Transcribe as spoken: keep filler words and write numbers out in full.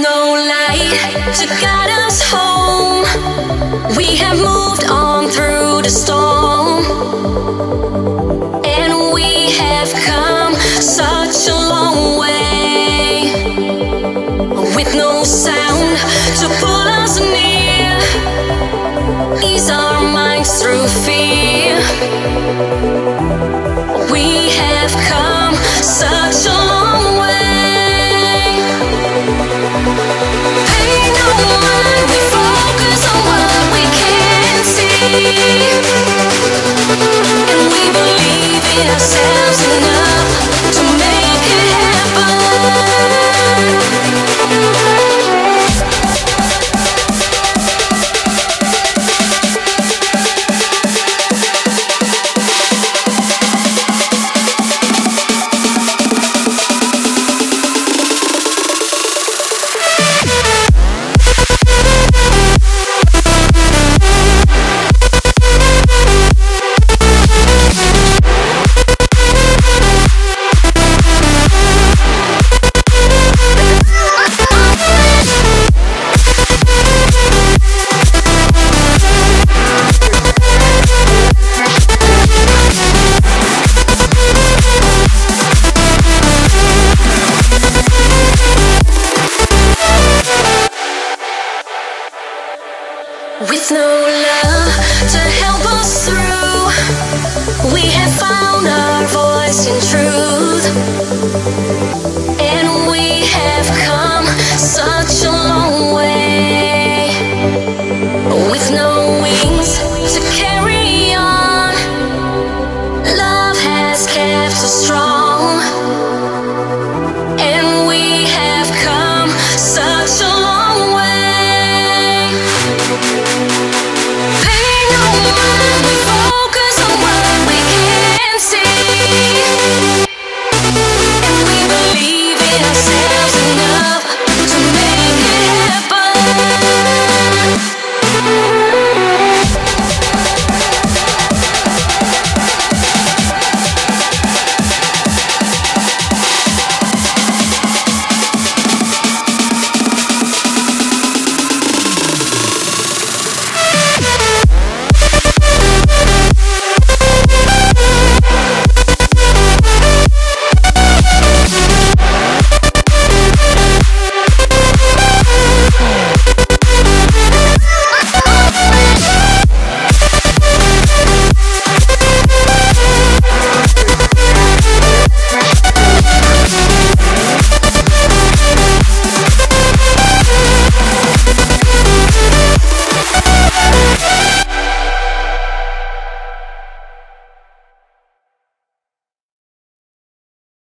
no light to guide us home, we have moved on through the storm, and we have come such a long way. With no sound to pull us near, ease our minds through fear. We have come such a long way. Pay no mind, we focus on what we can't see, and we believe in ourselves enough to make it happen. With no love to help us through, we have found our voice in truth, and we have come such a long way. With no wings to carry